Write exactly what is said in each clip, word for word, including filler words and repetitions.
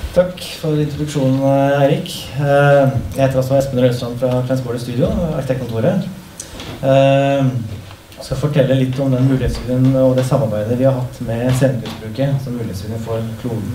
Takk for introduksjonen, Eirik. Jeg heter altså Espen Rødstrand fra Flensborg Studio, arkitektkontoret. Jeg skal fortelle litt om den mulighetsstudien og det samarbeidet vi har hatt med Scenekunstbruket som mulighetsstudien for kloden.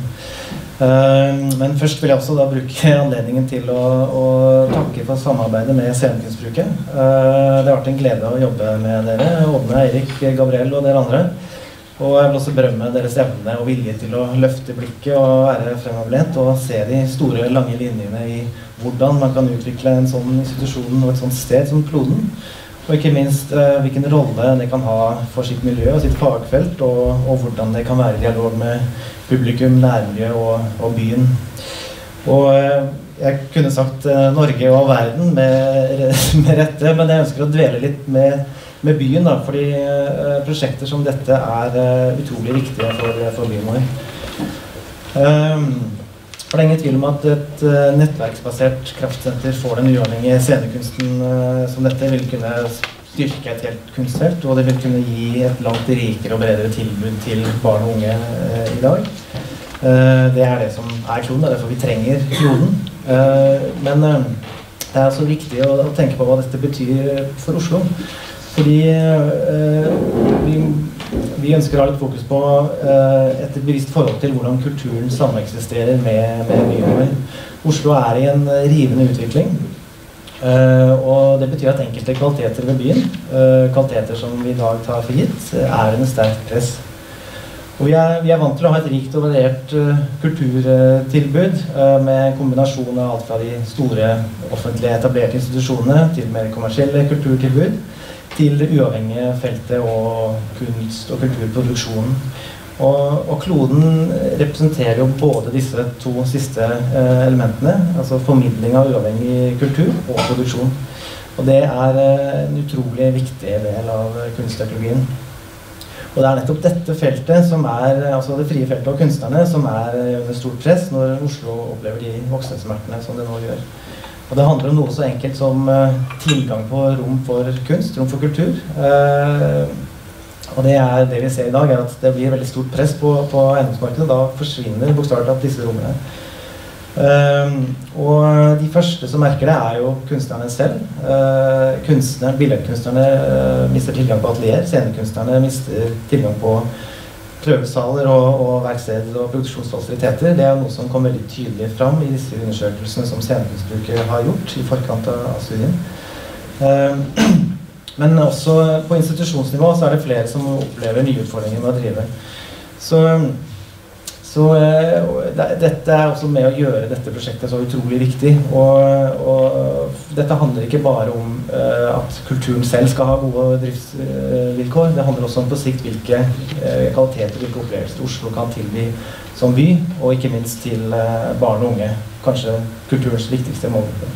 Men først vil jeg også da bruke anledningen til å, å takke for samarbeidet med Scenekunstbruket. Det har vært en glede å jobbe med dere, Ådne, Eirik, Gabriel og dere andre. Og jeg vil også berømme deres evne og vilje til å løfte blikket og være fremoverlent og se de store, lange linjene i hvordan man kan utvikle en sånn institusjon og et sånt sted som kloden. Og ikke minst eh, hvilken rolle det kan ha for sitt miljø og sitt fagfelt, og, og hvordan det kan være i dialog med publikum, nærmiljø og, og byen. Og eh, jeg kunne sagt eh, Norge og verden med, med rette, men jeg ønsker å dvele litt med med byen, da, fordi uh, prosjekter som dette er uh, utrolig viktige for, for byen vår. Um, for det er ingen tvil om at et uh, nettverksbasert kraftsenter for den uavhengige scenekunsten uh, som dette vil kunne styrke et helt kunstfelt, og det vil kunne gi et langt rikere og bredere tilbud til barn og unge uh, i dag. Uh, det er det som er kloden, det er derfor vi trenger kloden. Uh, men uh, det er også viktig å, å tenke på hva dette betyr for Oslo. Fordi eh, vi, vi ønsker å ha litt fokus på eh, et bevisst forhold til hvordan kulturen sameksisterer med, med byen vår. Oslo er i en rivende utvikling, eh, og det betyr at enkelte kvaliteter ved byen, eh, kvaliteter som vi i dag tar for gitt, er under sterkt press. Og vi er, vi er vant til å ha et rikt og variert uh, kulturtilbud uh, med kombinasjon av alt fra de store offentlige etablerte institusjonene til mer kommersielle kulturtilbud, til det uavhengige feltet og kunst- og kulturproduksjonen. Og, og kloden representerer jo både disse to siste eh, elementene, altså formidling av uavhengig kultur og produksjon. Og det er eh, en utrolig viktig del av kunstteknologien. Og det er nettopp dette feltet som er, altså det frie feltet og kunstnerne, som er under stort press når Oslo opplever de voksensmertene som det nå gjør. Og det handler om noe så enkelt som uh, tilgang på rom for kunst, rom for kultur. Uh, og det er det vi ser i dag, er at det blir veldig stort press på, på eiendomsmarkedet, og da forsvinner bokstavelig talt disse rommene. Uh, og de første som merker det er jo kunstnerne selv. Uh, kunstnerne, billedkunstnerne uh, mister tilgang på atelier, scenekunstnerne mister tilgang på prøvesaler og, og verksteder og produksjonsfasiliteter. Det er noe som kom veldig tydelig fram i disse undersøkelsene som Scenekunstbruket har gjort i forkant av studien. Uh, men også på institusjonsnivå så er det flere som opplever nye utfordringer med å drive. Så, så uh, det, dette er også med å gjøre dette prosjektet så utrolig viktig. Og, og dette handler ikke bare om uh, at kulturen selv skal ha gode driftsvilkår. Det handler også om på sikt hvilke uh, kvaliteter, hvilke opplevelser Oslo kan tilby som by, og ikke minst til uh, barn og unge. Kanskje kulturens viktigste målgruppe.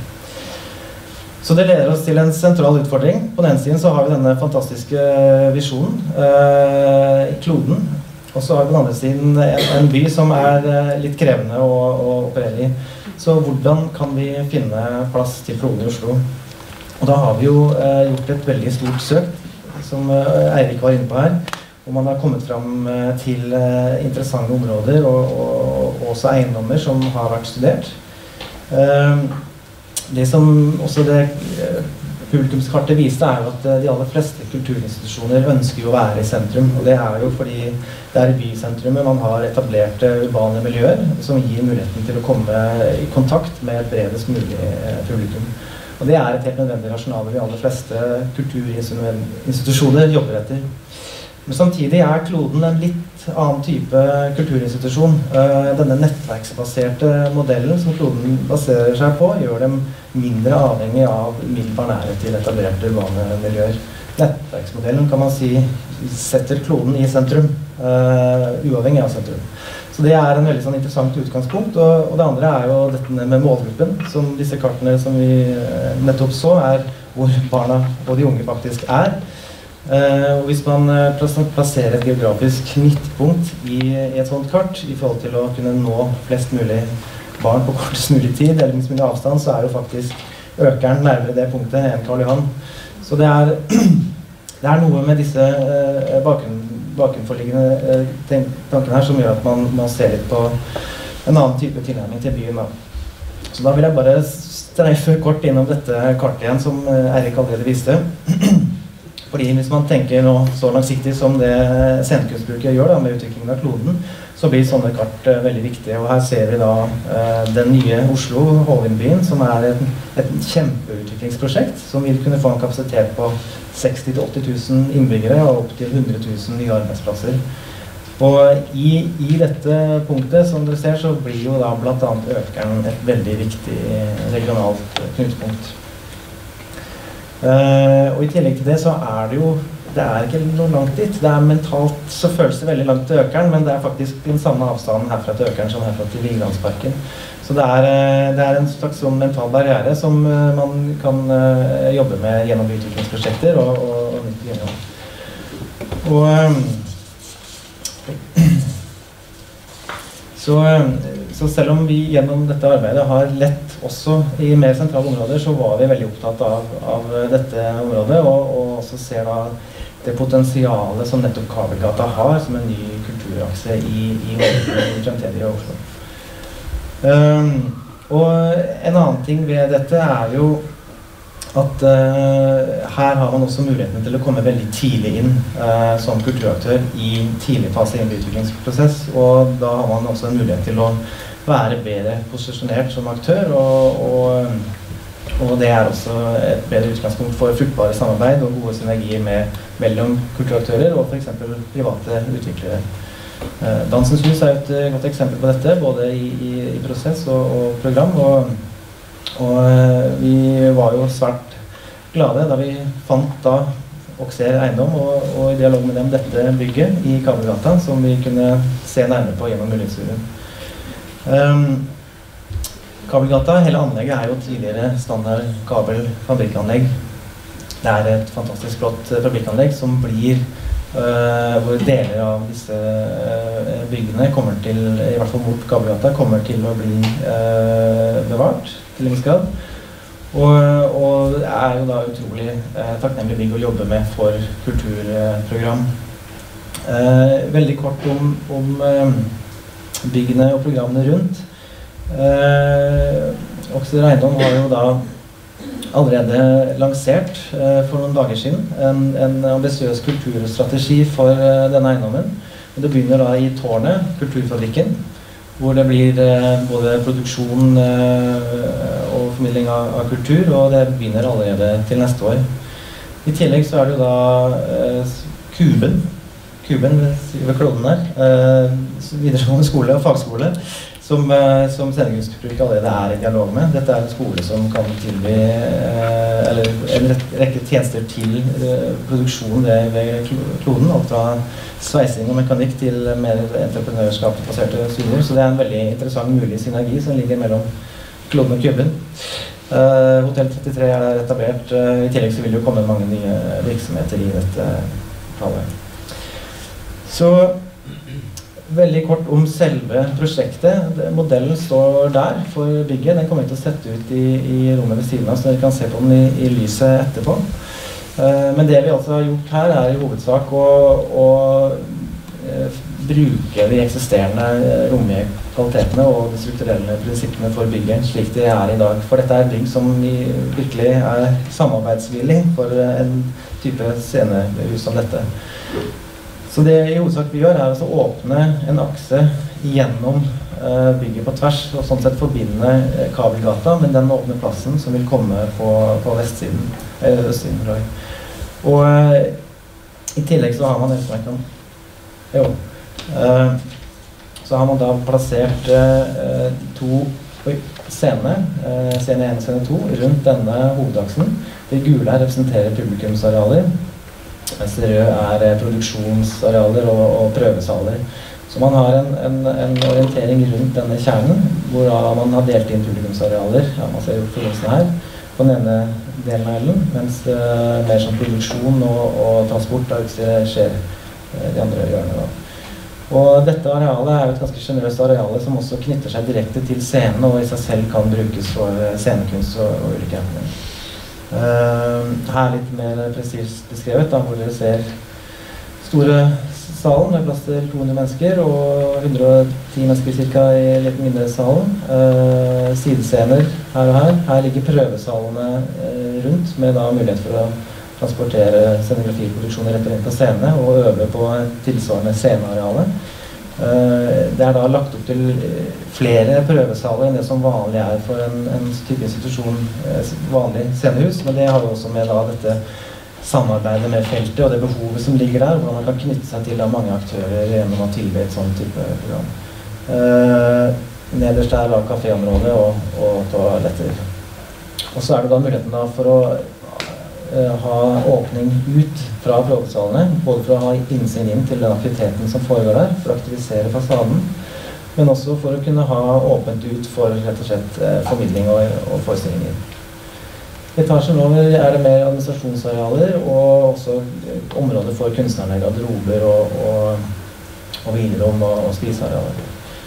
Så det leder oss til en sentral utfordring. På den ene siden så har vi denne fantastiske visjonen, uh, kloden. Og så har vi på den andre siden en, en by som er uh, litt krevende å, å operere i. Så hvordan kan vi finne plass til kloden i Oslo? Og da har vi jo uh, gjort et veldig stort søk, som uh, Eirik var inne på her, og man har kommet frem uh, til uh, interessante områder og, og, og også eiendommer som har vært studert. Uh, det som også det uh, publikumskartet viste er jo at uh, de aller fleste kulturinstitusjoner ønsker jo å være i sentrum, og det er jo fordi det er i bysentrumet man har etablerte urbane miljøer som gir muligheten til å komme i kontakt med et bredest mulig uh, publikum. Og det er et helt nødvendig rasjonale de aller fleste kulturinstitusjoner jobber etter. Men samtidig er kloden en litt annen type kulturinstitusjon. Denne nettverksbaserte modellen som kloden baserer seg på, gjør dem mindre avhengig av umiddelbar nærhet til etablerte urbane miljøer. Nettverksmodellen kan man si setter kloden i sentrum, uavhengig av sentrum. Så det er en veldig sånn interessant utgangspunkt, og, og det andre er jo dette med målgruppen, som disse kartene som vi nettopp så, er hvor barna og de unge faktisk er. Uh, og hvis man uh, plasserer et geografisk midtpunkt i, i et sånt kart, i forhold til å kunne nå flest mulig barn på kortest mulig tid, eller minst mulig avstand, så er jo faktisk økeren nærmere det punktet enn Karl Johan. Så det er, det er noe med disse uh, bakgrunn, bakenforliggende uh, tankene her som gjør at man, man ser litt på en annen type tilnærming til byen. Da. Så da vil jeg bare streife kort innom dette kartet igjen, som Erik allerede viste. Fordi hvis man tenker nå så langsiktig som det scenekunstbruket gjør da, med utviklingen av kloden, så blir sånne kart uh, veldig viktige. Og her ser vi da uh, den nye Oslo, Hovindbyen, som er et, et kjempeutviklingsprosjekt, som vil kunne få en kapasitet på seksti til åtti tusen innbyggere og opp til hundre tusen nye arbeidsplasser. Og i, i dette punktet, som dere ser, så blir jo da blant annet Økern et veldig viktig regionalt knutepunkt. Uh, og i tillegg til det så er det jo det er ikke noe langt dit. Det er mentalt, så føles det veldig langt til Økern, men det er faktisk den samme avstanden herfra til Økern som herfra til Vigelandsparken. Så det er, det er en slags sånn mental barriere som man kan jobbe med gjennom utviklingsprosjekter og, og, og nytt innhold. Og så, så selv om vi gjennom dette arbeidet har lett også i mer sentrale områder, så var vi veldig opptatt av, av dette området, og, og også ser da det potensialet som nettopp Kabelgata har som en ny kulturakse i, i, i fremtidige Oslo. Um, og en annen ting ved dette er jo at uh, her har man også muligheten til å komme veldig tidlig inn uh, som kulturaktør i tidlig fase i en utviklingsprosess, og da har man også en mulighet til å være bedre posisjonert som aktør, og, og, og det er også et bedre utgangspunkt for fruktbare samarbeid og gode synergier med, mellom kulturaktører og for eksempel private utviklere. Uh, Dansens Hus er et godt eksempel på dette, både i, i, i prosess og, og program, og Og vi var jo svært glade da vi fant da Oxer Eiendom og, og i dialog med dem dette bygget i Kabelgata som vi kunne se nærmere på gjennom mulighetsstudien. Um, Kabelgata, hele anlegget er jo tidligere standard kabelfabrikkanlegg. Det er et fantastisk flott fabrikkanlegg som blir Uh, hvor deler av disse uh, byggene kommer til, i hvert fall mot Kabelgata, kommer til å bli uh, bevart til en viss grad. Og, og det er jo da utrolig uh, takknemlig bygg å jobbe med for kulturprogram. Uh, veldig kort om, om uh, byggene og programmene rundt. Uh, Oxer Eiendom har jo da allerede lansert uh, for noen dager siden en, en ambisiøs kulturstrategi for uh, denne eiendommen. Det begynner da i Tårnet, Kulturfabrikken, hvor det blir uh, både produksjon uh, og formidling av, av kultur, og det begynner allerede til neste år. I tillegg så er det jo da uh, Kuben, Kuben ved Klodden her, uh, videregående skole og fagskole, som, som scenekunstbruket allerede er i dialog med. Dette er en skole som kan tilby eh, eller en rekke tjenester til eh, produksjon ved, ved kloden, alt fra sveising og mekanikk til mer entreprenørskapsbaserte studier. Så det er en veldig interessant mulig synergi som ligger mellom kloden og kuben. Eh, Hotell trettitre er etablert. Eh, I tillegg så vil det jo komme mange nye virksomheter i dette fallet. Så veldig kort om selve prosjektet. Modellen står der for bygget. Den kommer vi til å sette ut i, i rommet ved siden av, så dere kan se på den i, i lyset etterpå. Uh, men det vi altså har gjort her er i hovedsak å, å uh, bruke de eksisterende rommige kvalitetene og de strukturelle prinsippene for bygget, slik det er i dag. For dette er et bygg som virkelig er samarbeidsvillig for en type scenehus som dette. Så det i hovedsak vi gjør er å åpne en akse gjennom uh, bygget på tvers, og sånn sett forbinde uh, Kabelgata med den åpne plassen som vil komme på, på vestsiden, eller østsiden. Og uh, i tillegg så har man nesten jo, uh, så har man da plassert uh, to oi, scener, uh, scene én og scene to, rundt denne hovedaksen. Det gule her representerer publikumsarealer, mens det røde er produksjonsarealer og, og prøvesaler. Så man har en, en, en orientering rundt denne kjernen, hvor man har delt inn publikumsarealer, ja, man ser produksjonen her, på den ene delen av elen, mens uh, mer som produksjon og, og transport av utstyr skjer uh, de andre hjørnene. Og dette arealet er jo et ganske generøst areale som også knytter seg direkte til scenen, og i seg selv kan brukes for scenekunst og, og ulike emner. Uh, her litt mer presist beskrevet, da, hvor dere ser store salen med plass til to hundre mennesker og hundre og ti mennesker cirka i litt mindre salen. Uh, sidescener her og her. Her ligger prøvesalene uh, rundt med da mulighet for å transportere scenografiproduksjoner rett inn på scenene og øve på tilsvarende scenearealet. Uh, det er da lagt opp til flere prøvesaler enn det som vanlig er for en, en type institusjon, uh, vanlig scenehus, men det har jo også med da dette samarbeidet med feltet og det behovet som ligger der, hvordan man kan knytte seg til da mange aktører gjennom å tilby et sånt type program. Uh, nederst er da kaféområdet og, og toaletter. Og så er det da muligheten da for å ha åpning ut fra prøvesalene, både for å ha innsyn inn til den aktiviteten som foregår der, for å aktivisere fasaden, men også for å kunne ha åpent ut for rett og slett formidling og, og forestillinger. Etasjen over er det mer administrasjonsarealer og også områder for kunstnerne, garderober og, og, og hvilerom og, og spisearealer.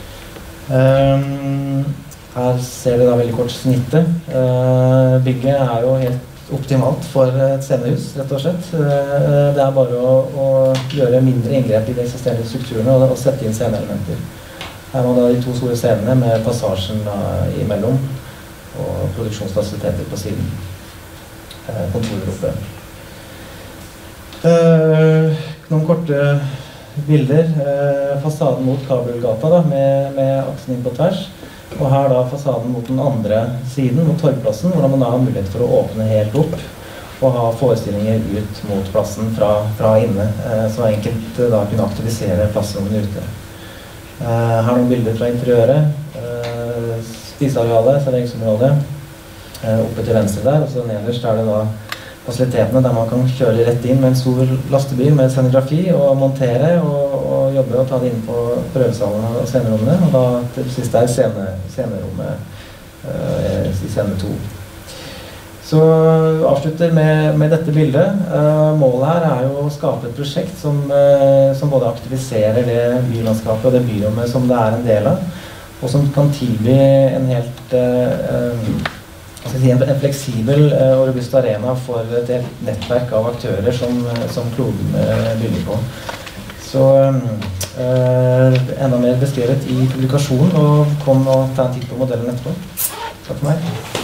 Um, her ser vi da veldig kort snittet. Uh, bygget er jo helt optimalt for et scenehus, rett og slett. Det er bare å, å gjøre mindre inngrep i de eksisterende strukturene og, og sette inn sceneelementer. Her var da de to store scenene med passasjen da, imellom og produksjonsfasiliteter på siden. Kontorer oppe. Eh, noen korte bilder. Eh, fasaden mot Kabelgata da, med, med aksen inn på tvers. Og her da fasaden mot den andre siden, mot Torgplassen, hvor man da har mulighet for å åpne helt opp og ha forestillinger ut mot plassen fra, fra inne, eh, så enkelt eh, da kunne aktivisere plassrommene ute. Eh, her er noen bilder fra interiøret, eh, spisearealet, serveringsområdet, eh, oppe til venstre der, og så nederst er det da fasilitetene der man kan kjøre rett inn med en stor lastebil med scenografi og montere og, og jobbe og ta det inn på prøvesalene og scenerommene, og da til sist er scene, scenerommet uh, i scene to. Så avslutter med, med dette bildet. Uh, målet her er jo å skape et prosjekt som, uh, som både aktiviserer det bylandskapet og det byrommet som det er en del av, og som kan tilby en helt uh, um, en fleksibel og robust arena for et nettverk av aktører som, som kloden bygger på. Så eh, enda mer beskrevet i publikasjonen, og kom og ta en titt på modellen etterpå. Takk for meg.